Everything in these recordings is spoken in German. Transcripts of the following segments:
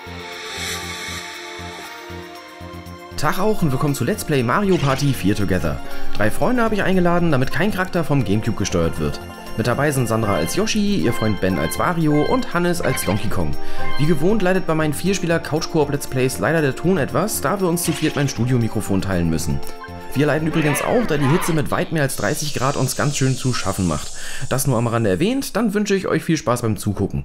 Tag auch und willkommen zu Let's Play Mario Party 4 Together. 3 Freunde habe ich eingeladen, damit kein Charakter vom Gamecube gesteuert wird. Mit dabei sind Sandra als Yoshi, ihr Freund Ben als Wario und Hannes als Donkey Kong. Wie gewohnt leidet bei meinen 4-Spieler Couch-Koop Let's Plays leider der Ton etwas, da wir uns zu viert mein Studiomikrofon teilen müssen. Wir leiden übrigens auch, da die Hitze mit weit mehr als 30 Grad uns ganz schön zu schaffen macht. Das nur am Rande erwähnt, dann wünsche ich euch viel Spaß beim Zugucken.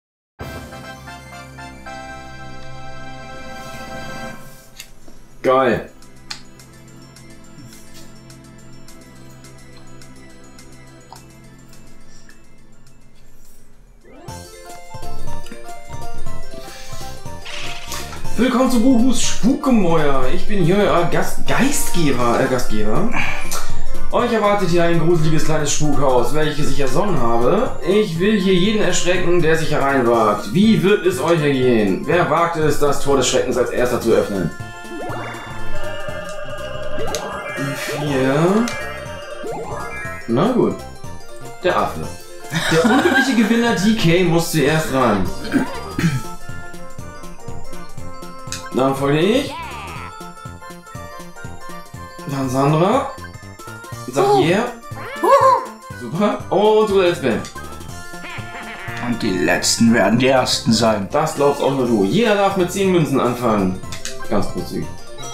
Geil. Willkommen zu Buhus Spukgemäuer. Ich bin hier euer Gastgeber. Euch erwartet hier ein gruseliges kleines Spukhaus, welches ich ersonnen habe. Ich will hier jeden erschrecken, der sich hereinwagt. Wie wird es euch ergehen? Wer wagt es, das Tor des Schreckens als erster zu öffnen? 4. Na gut. Der Affe. Der unglückliche Gewinner DK muss zuerst ran. Dann folge ich. Dann Sandra. Sag yeah. Super. Und zu letzt Ben. Und die letzten werden die ersten sein. Das glaubst auch nur du. Jeder darf mit 10 Münzen anfangen. Ganz großzügig.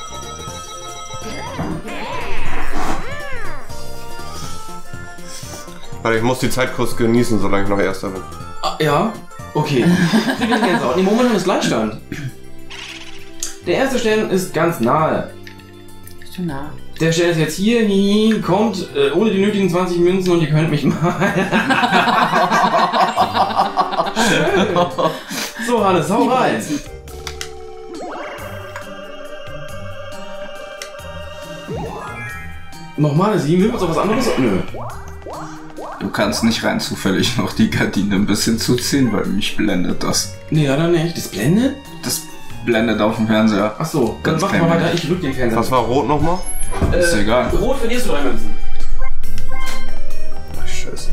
Warte, ich muss die Zeit kurz genießen, solange ich noch Erster bin. Ah, ja, okay. Krieg ich jetzt auch. Nee, momentan ist Gleichstand. Der erste Stern ist ganz nahe. Zu nah. Der Stern ist jetzt hier, kommt ohne die nötigen 20 Münzen und ihr könnt mich mal. Schön. So, Hannes, hau rein. Nochmal eine 7, will uns auch was anderes? Nö. Du kannst nicht rein zufällig noch die Gardine ein bisschen zuziehen, weil mich blendet das. Nee, leider nicht. Das blendet? Das blendet auf dem Fernseher. Achso, dann mach mal weiter, ich rück den Fernseher. Was war rot nochmal? Ist egal. Rot verlierst du 3 Münzen. Ach, Scheiße.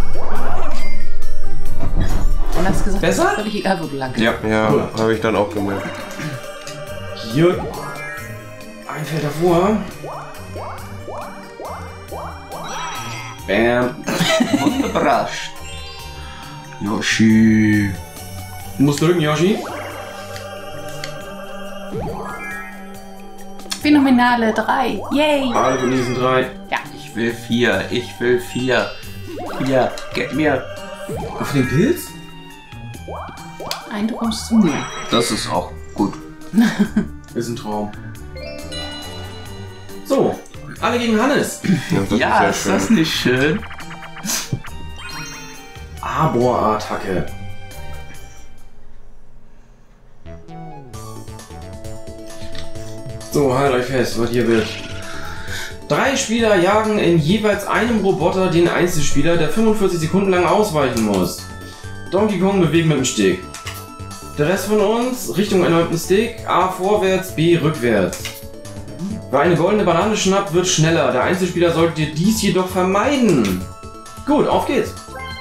Und hast gesagt, besser? das ist völlig egal, wo du lang gehst. Ja, Cool. habe ich dann auch gemerkt. Hier. Ein Feld davor. Bam. Und überrascht. Yoshi. Du musst drücken, Yoshi. Phänomenale 3. Yay! Alle von diesen 3. Ja. Ich will 4. Ich will 4. 4. Gib mir. Auf den Pilz? Du kommst zu mir. Das ist auch gut. Ist ein Traum. So, alle gegen Hannes. Ja, ist das nicht schön? Arbor-Attacke. So, halt euch fest, was hier wird. 3 Spieler jagen in jeweils einem Roboter den Einzelspieler, der 45 Sekunden lang ausweichen muss. Donkey Kong bewegt mit dem Stick. Der Rest von uns Richtung erneuten Stick, A vorwärts, B rückwärts. Wer eine goldene Banane schnappt, wird schneller. Der Einzelspieler sollte dies jedoch vermeiden. Gut, auf geht's.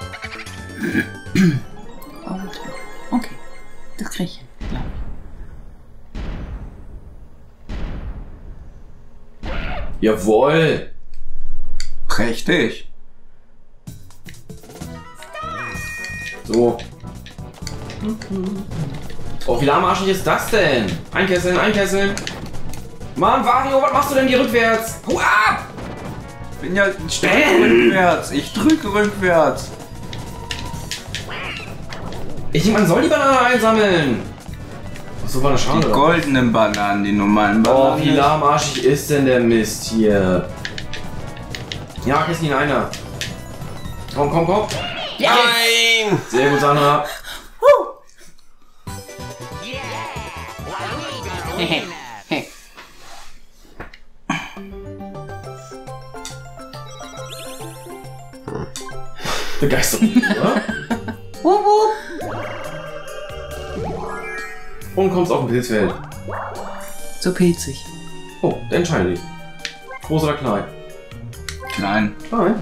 Okay, das krieg ich hin, glaube ich. Jawohl. Prächtig. So. Oh, wie lahmarschig ist das denn? Einkesseln, einkesseln. Mann, Wario, was machst du denn hier rückwärts? Hau ab! Ich bin ja ein Stück rückwärts. Ich drücke rückwärts. Ich denke, man soll die Banane einsammeln. Achso, war eine Die Schale. goldenen Bananen, die normalen Oh, Bananen. wie lahmarschig ist denn der Mist hier? Ja, kriegst ihn einer. Komm, komm, komm. Nein! Sehr gut, Sandra. Begeisterung, oder? Und kommst auf ein Pilzfeld. So pilzig. Oh, der entscheidet dich. Groß oder klein? Klein. Klein.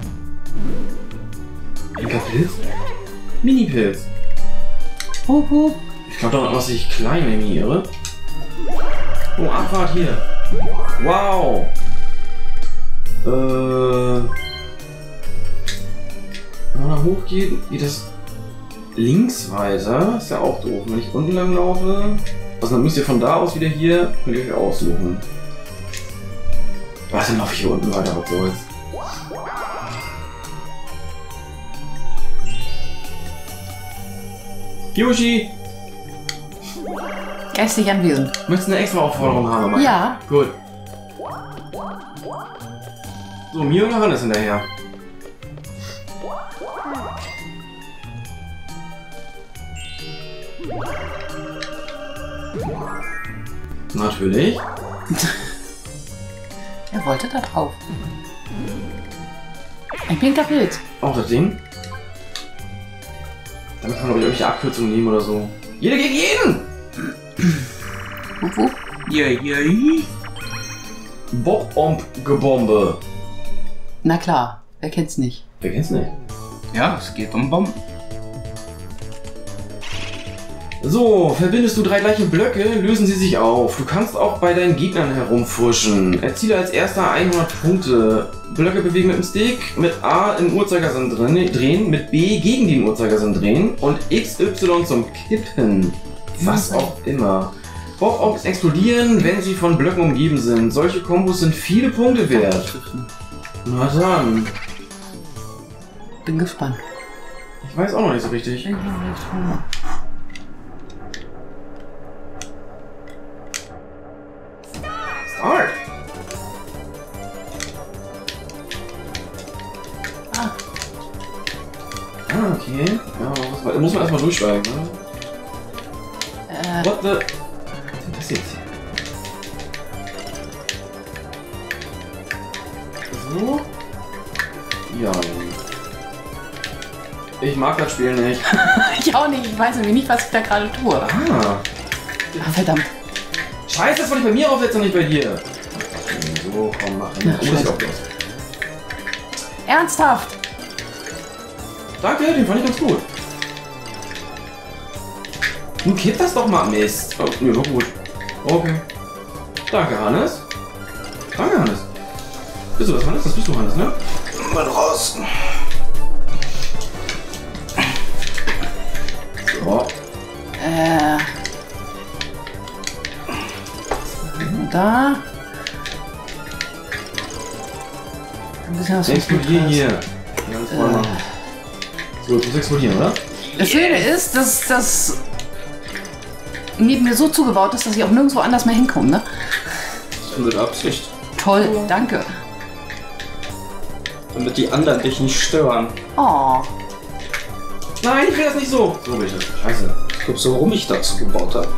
Pilz? Mini-Pilz. Hup, hup. glaube doch, dass ich klein animiere. Oh, Abfahrt hier. Wow. Wenn man da hochgeht, geht es links weiter. Ist ja auch doof. Wenn ich unten lang laufe. Also dann müsst ihr von da aus wieder hier, könnt ihr euch aussuchen. Was, dann laufe ich hier unten weiter, was soll's. Yoshi! Geistig anwesend. Möchtest du eine extra Aufforderung haben? Mike? Ja. Gut. So, mir oder Hannes hinterher? Natürlich. Er wollte da drauf. Ein pinker Pilz. Auch das Ding. Damit kann man, glaube ich, irgendwelche Abkürzungen nehmen oder so. Jeder gegen jeden! Wupp. Yay. Bob-Omp-Gebombe. Na klar, wer kennt's nicht? Wer kennt's nicht? Ja, es geht um Bomben. So, verbindest du 3 gleiche Blöcke, lösen sie sich auf. Du kannst auch bei deinen Gegnern herumfuschen. Erziele als erster 100 Punkte. Blöcke bewegen mit dem Stick, mit A im Uhrzeigersinn drehen, mit B gegen den Uhrzeigersinn drehen und XY zum Kippen. Was auch immer. Bob-Omps explodieren, wenn sie von Blöcken umgeben sind. Solche Kombos sind viele Punkte wert. Na dann. Bin gespannt. Ich weiß auch noch nicht so richtig. Start! Ah, okay. Ja, muss man erstmal durchsteigen, ne? What the... Was ist das jetzt? So? Ja. Ich mag das Spiel nicht. Ich auch nicht. Ich weiß nämlich nicht, was ich da gerade tue. Ah. Verdammt. Scheiße, das wollte ich bei mir aufsetzen und nicht bei dir. So, komm, mach hin. Ja, scheiße. Ernsthaft? Danke, den fand ich ganz gut. Nun kipp das doch mal, Mist. Oh, nee, war gut. Okay. Danke, Hannes. Danke, Hannes. Bist du das, Hannes? Das bist du, Hannes, ne? Mal raus. So. Da. Ein bisschen was Explodieren hier. Ganz voll machen. So, jetzt muss explodieren, oder? Das Schöne ist, dass das neben mir so zugebaut ist, dass ich auch nirgendwo anders mehr hinkomme, ne? Mit Absicht. Toll, danke. Damit die anderen dich nicht stören. Oh. Nein, ich will das nicht so. So will ich das. Scheiße. Ich glaube so, warum ich das gebaut habe.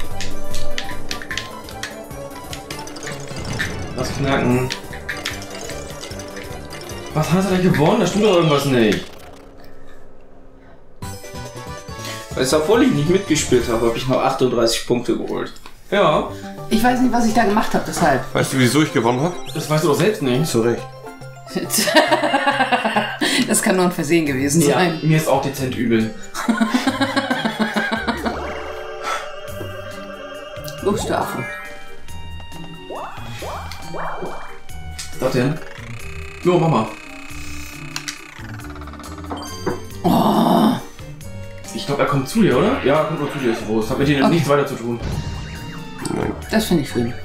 Lass knacken. Was hast du denn gewonnen? Da stimmt doch irgendwas nicht. Weißt du, obwohl ich nicht mitgespielt habe, habe ich noch 38 Punkte geholt. Ja, Ich weiß nicht, was ich da gemacht habe, deshalb. Weißt du, wieso ich gewonnen habe? das weißt du doch selbst nicht. Zu Recht. Das kann nur ein Versehen gewesen Ja, sein. mir ist auch dezent übel. Los, du Affe. Was ist das denn? Jo, Mama. Oh. Ich glaube, er kommt zu dir, oder? Ja, er kommt nur zu dir, ist groß. Hat mit denen Okay. nichts weiter zu tun. Das finde ich schön.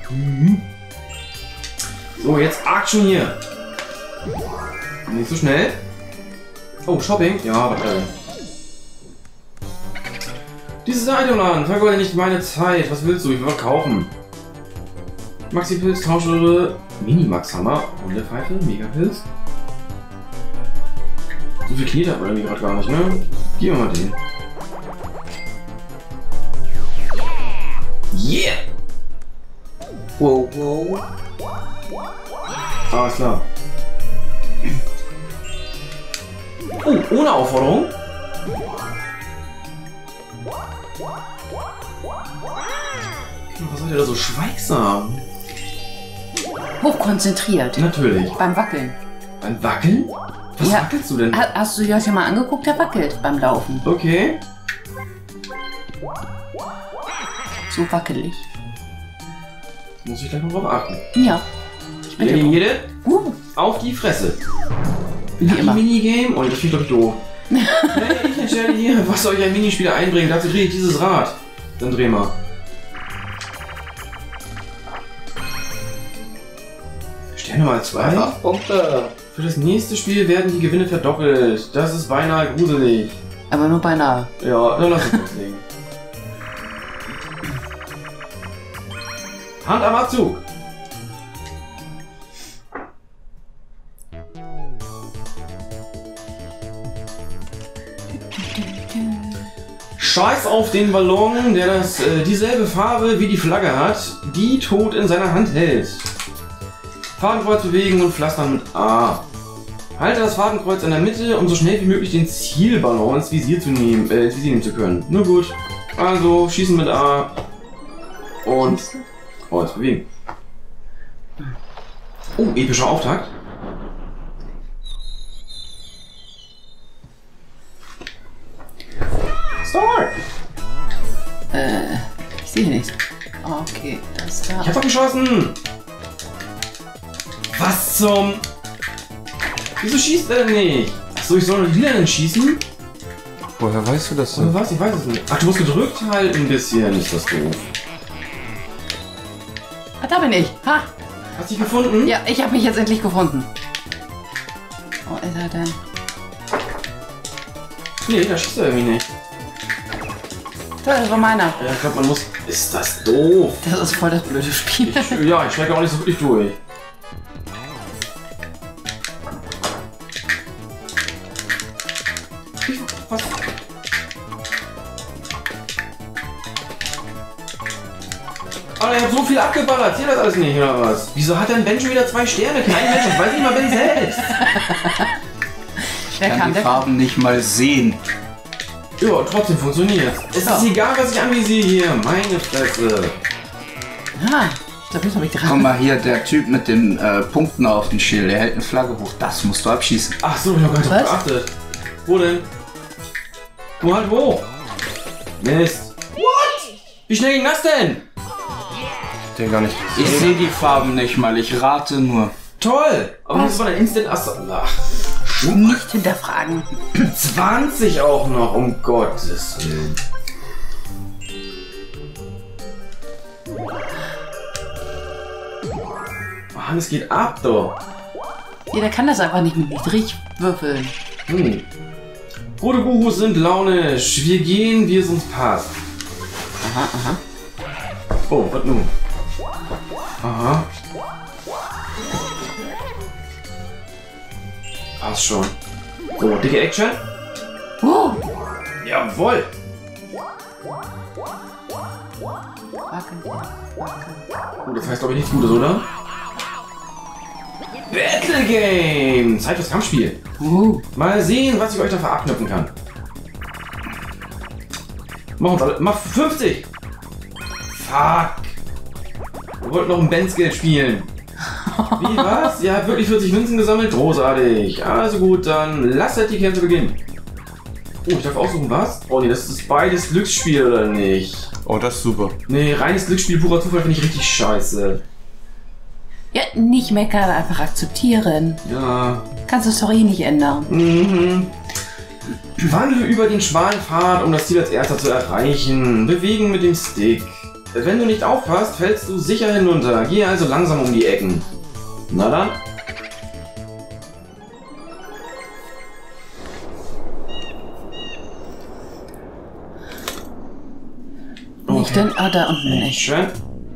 So, jetzt Action hier. Nicht so schnell. Oh, Shopping? Ja, warte. Dieses Itemladen, vergeude nicht meine Zeit. Was willst du? Ich will was kaufen. Maxi-Pilz, Tauschröhre, Minimax-Hammer, Hundepfeife, Megapilz. So viel Knete hat man irgendwie gerade gar nicht, ne? Gib mir mal den. Yeah! Wow, wow. Alles klar. Oh, ohne Aufforderung. Was seid ihr da so schweigsam? Hochkonzentriert. Natürlich. Beim Wackeln. Beim Wackeln? Was Ja. wackelst du denn? Hast du dir das ja mal angeguckt? Der wackelt beim Laufen. Okay. Zu wackelig. Muss ich gleich noch drauf achten. Ja. Ich Jede, bin jede auf die Fresse. wie immer. Minigame. Oh, das klingt doch doof. Hey, ich entscheide hier, was soll ich ein Minispiel einbringen? Dazu drehe ich dieses Rad. Dann dreh mal. Sterne mal 2. Punkte. Für das nächste Spiel werden die Gewinne verdoppelt. Das ist beinahe gruselig. Aber nur beinahe. Ja, dann lass uns loslegen. Hand am Abzug. Scheiß auf den Ballon, der dieselbe Farbe wie die Flagge hat, die Tod in seiner Hand hält. Fadenkreuz bewegen und pflastern mit A. Halte das Fadenkreuz in der Mitte, um so schnell wie möglich den Zielballon ins Visier nehmen zu können. Nur gut. Also schießen mit A und Kreuz bewegen. Oh, epischer Auftakt. Start! Ich sehe nichts. Okay, das da. Ich hab abgeschossen! Was zum... Wieso schießt er denn nicht? Achso, ich soll nur die Lilanen schießen? Woher weißt du das denn? Oder was? Ich weiß es nicht. Ach, du musst gedrückt halten ein bisschen. Ist das doof. Ah, da bin ich. Ha! Hast du dich gefunden? Ja, ich habe mich jetzt endlich gefunden. Wo ist er denn? Nee, da schießt er irgendwie nicht. Das war meiner. Ja, ich glaube, man muss... Ist das doof? Das ist voll das blöde Spiel. Ja, ich steige auch nicht so wirklich durch. Was? Alter, ich hab so viel abgeballert. Seht das alles nicht, oder was? Wieso hat denn Ben schon wieder 2 Sterne? Kein Mensch, das weiß nicht mal Ben selbst. Wer Ich kann kann die der? Farben nicht mal sehen. Ja, trotzdem funktioniert. Es ist egal, was ich anvisiere hier. Meine Fresse. Ah, ich glaube, jetzt habe ich Guck dran. mal hier, der Typ mit den Punkten auf dem Schild, der hält eine Flagge hoch. Das musst du abschießen. Ach so, ich hab gar nicht drauf Was? geachtet. Wo denn? Wo halt wo? Mist. What? Wie schnell ging das denn? Den gar nicht. Ich sehe die Farben nicht mal, ich rate nur. Toll. Aber das war ein Instant Ach, Nicht hinterfragen. 20 auch noch, um Gottes Willen. Oh, Hannes geht ab, doch. Jeder kann das einfach nicht mit niedrig würfeln. Rote Gurus sind launisch. Wir gehen, wie es uns passt. Aha, aha. Oh, was nun? Aha. Passt schon. So, dicke Action. Jawohl. Wackeln, wackeln. Oh, das heißt glaube ich nichts Gutes, oder? Battle Game! Zeit fürs Kampfspiel. Mal sehen, was ich euch dafür abknüpfen kann. Mach uns alle. Mach 50! Fuck! Wir wollten noch ein Benz-Geld spielen. Wie, was? Ihr habt wirklich 40 Münzen gesammelt? Großartig. Also gut, dann lasst die Kämpfe beginnen. Oh, ich darf aussuchen, was? Oh nee, das ist beides Glücksspiel, oder nicht? Oh, das ist super. Nee, reines Glücksspiel, purer Zufall finde ich richtig scheiße. Ja, nicht meckern, einfach akzeptieren. Ja. Kannst du Story nicht ändern. Wandle über den schmalen Pfad, um das Ziel als erster zu erreichen. Bewegen mit dem Stick. Wenn du nicht aufpasst, fällst du sicher hinunter. Geh also langsam um die Ecken. Na dann. Nicht denn? Ah, da unten bin ich. Schön.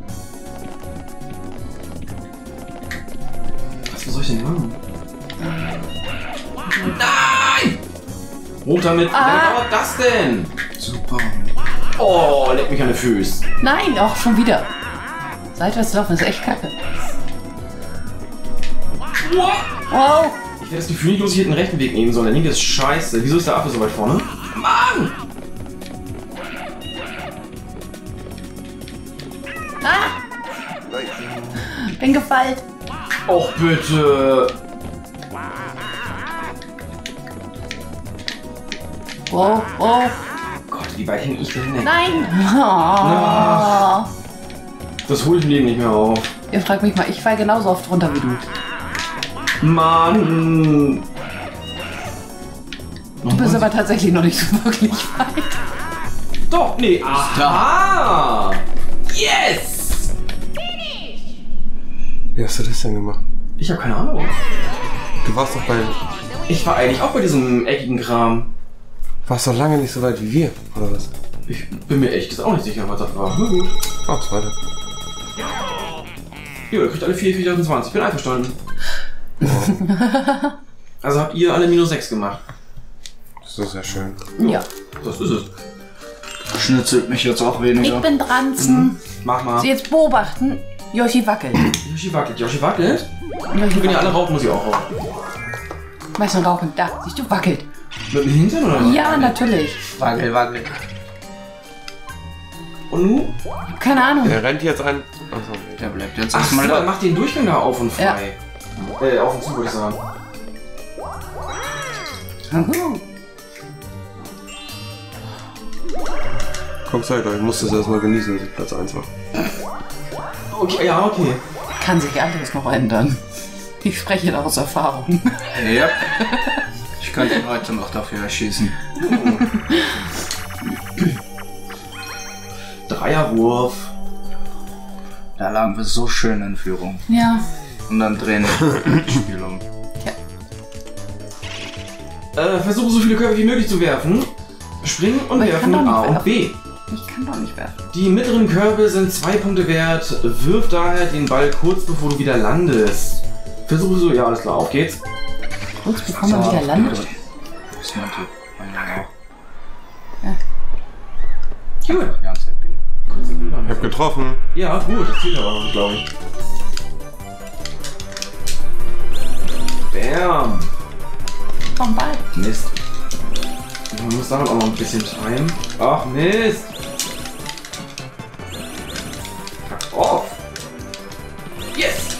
Was soll ich denn machen? Nein! Runter mit. Wie lange dauert das denn? Super. Oh, leck mich an den Füßen. Nein, auch schon wieder. Seitwärts laufen ist echt kacke. Wow. Ich werde das Gefühl nicht, dass ich hier den rechten Weg nehmen soll. Der linke ist scheiße. Wieso ist der Affe so weit vorne? Mann! Bin gefallen. Och bitte. Wow, wow. Gott, wie weit hänge ich denn hin? Nein. Oh. Das hole ich im Leben nicht mehr auf. Ihr fragt mich mal, ich fall genauso oft runter wie du. Mann! Du bist aber tatsächlich noch nicht so wirklich weit. Doch, nee. Aha! Yes! Wie hast du das denn gemacht? Ich habe keine Ahnung. Du warst doch Ich war eigentlich auch bei diesem eckigen Kram. warst doch lange nicht so weit wie wir, oder was? Ich bin mir echt auch nicht sicher, was das war. Na gut. Oh, zweite. Jo, ihr kriegt alle 4,20. Ich bin einverstanden. Also habt ihr alle -6 gemacht. Das ist ja schön. Ja. Das ist es. Schnitzelt mich jetzt auch weniger. Ich bin dran. Mach mal. Sie jetzt beobachten. Yoshi wackelt. Yoshi wackelt. Yoshi wackelt. Yoshi Wenn ihr alle raucht, muss ich auch rauchen. Weißt du, rauchen. Da, siehst du, wackelt. Mit dem Hintern oder was? Ja, natürlich. Wackel, wackel. Und nun? Keine Ahnung. Der rennt jetzt ein. Achso, nee. Der bleibt jetzt Ach erstmal so, da. mach den Durchgang da auf und frei. Auf und zu, würde ich sagen. Komm, zeig euch, ich muss das erstmal genießen, dass ich Platz 1 war. Okay, ja, okay. Kann sich alles noch ändern. Ich spreche da aus Erfahrung. Ja. Ich könnte ihn heute noch dafür erschießen. Dreierwurf. Da lagen wir so schön in Führung. Ja. Und dann drehen wir das Spiel um. Versuche so viele Körbe wie möglich zu werfen. Springen und Aber ich werfen kann doch A nicht und werfen. B. Ich kann doch nicht werfen. Die mittleren Körbe sind 2 Punkte wert. Wirf daher den Ball kurz bevor du wieder landest. Versuche so, ja, alles klar, auf geht's. Kurz bevor man wieder landet. Das ist mein Tipp. Gut. Die ganze Zeit B. Ich hab getroffen. Ja, gut, das zählt aber noch, glaube ich. Bam. Vom Ball. Mist. Man muss damit auch noch ein bisschen timen. Ach, Mist. Fuck off. Yes.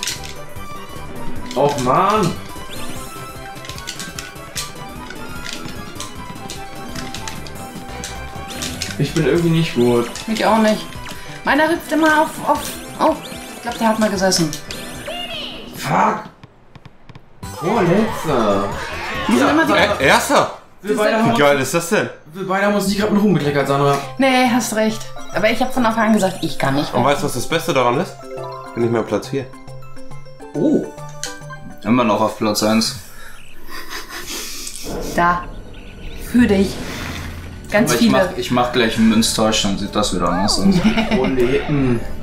Och, Mann. Ich bin irgendwie nicht gut. Ich auch nicht. Meiner hüpft immer auf. Oh, ich glaube, der hat mal gesessen. Fuck. Vorletzter. Die sind immer die. Erster! Wir beide Wie haben geil ist das denn? uns nicht gerade mit Ruhm bekleckert, Sandra. Nee, hast recht. Aber ich habe von Anfang an gesagt, ich kann nicht. Und weißt du, was das Beste daran ist? Ich bin nicht mehr auf Platz 4. Oh. Immer noch auf Platz 1. Da. Für dich. Ganz Aber viele. ich mach gleich einen Münztausch, dann sieht das wieder anders aus. Proleten.